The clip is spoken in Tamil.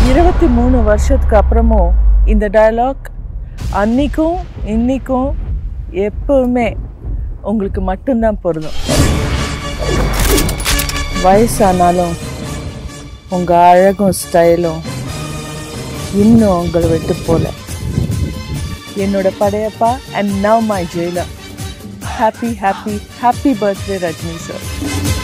23 வருஷத்துக்கு அப்புறமும் இந்த டயலாக் அன்னைக்கும் இன்னைக்கும் எப்பவுமே உங்களுக்கு மட்டும்தான் பொருந்தும். வயசானாலும் உங்கள் அழகும் ஸ்டைலும் இன்னும் உங்களை விட்டு போல. என்னோட Padayappa and now my jailer. Happy birthday Rajini sir.